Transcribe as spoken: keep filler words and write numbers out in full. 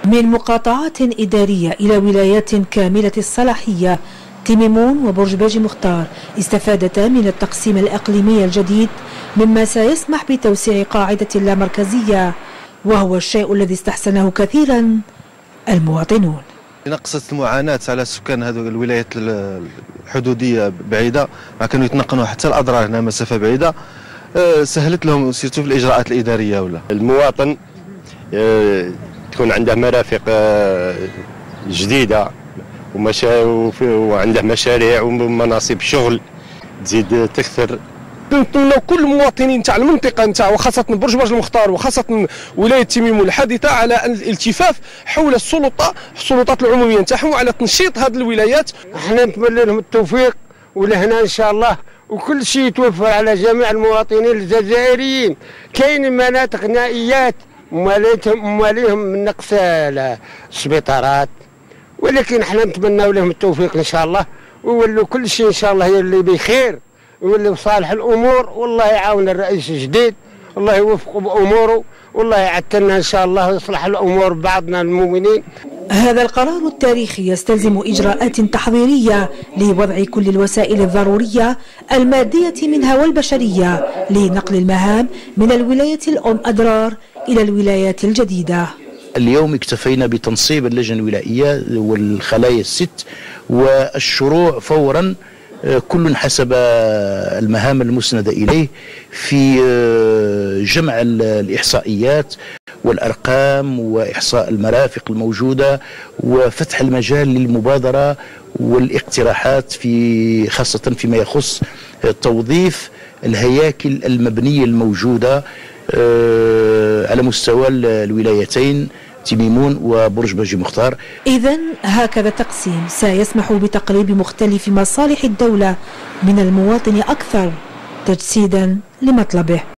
من مقاطعات إدارية إلى ولايات كاملة الصلاحية، تيميمون وبرج باجي مختار استفادتا من التقسيم الإقليمي الجديد، مما سيسمح بتوسيع قاعدة اللامركزية، وهو الشيء الذي استحسنه كثيرا المواطنون. نقصت المعاناة على سكان هذه الولايات الحدودية بعيدة، ما كانوا يتنقلوا حتى الأضرار هنا مسافة بعيدة، سهلت لهم سيرتو في الإجراءات الإدارية. ولا المواطن تكون عنده مرافق جديدة وعنده مشاريع ومناصب شغل تزيد تكثر. نتمنوا كل المواطنين تاع المنطقه نتاع وخاصه برج باجي المختار وخاصه ولايه تيميمون الحادثه على الالتفاف حول السلطه السلطات العموميه نتاعهم وعلى تنشيط هذه الولايات. احنا نتمنى لهم التوفيق ولهنا ان شاء الله، وكل شيء يتوفر على جميع المواطنين الجزائريين. كاين مناطق نائيات مواليهم من نقص السبيطارات، ولكن احنا نتمنى لهم التوفيق ان شاء الله، ويولوا كل شيء ان شاء الله يولي بخير ويولي بصالح الامور. والله يعاون الرئيس الجديد، الله يوفقه باموره، والله يعتلنا ان شاء الله ويصلح الامور بعضنا المؤمنين. هذا القرار التاريخي يستلزم إجراءات تحضيرية لوضع كل الوسائل الضرورية المادية منها والبشرية لنقل المهام من الولاية الأم أدرار إلى الولايات الجديدة. اليوم اكتفينا بتنصيب اللجنة الولائية والخلايا الست والشروع فورا، كل حسب المهام المسندة إليه في جمع الإحصائيات والأرقام وإحصاء المرافق الموجودة وفتح المجال للمبادرة والاقتراحات في خاصة فيما يخص توظيف الهياكل المبنية الموجودة على مستوى الولايتين تيميمون وبرج باجي مختار. إذن هكذا تقسيم سيسمح بتقريب مختلف مصالح الدولة من المواطن أكثر تجسيدا لمطلبه.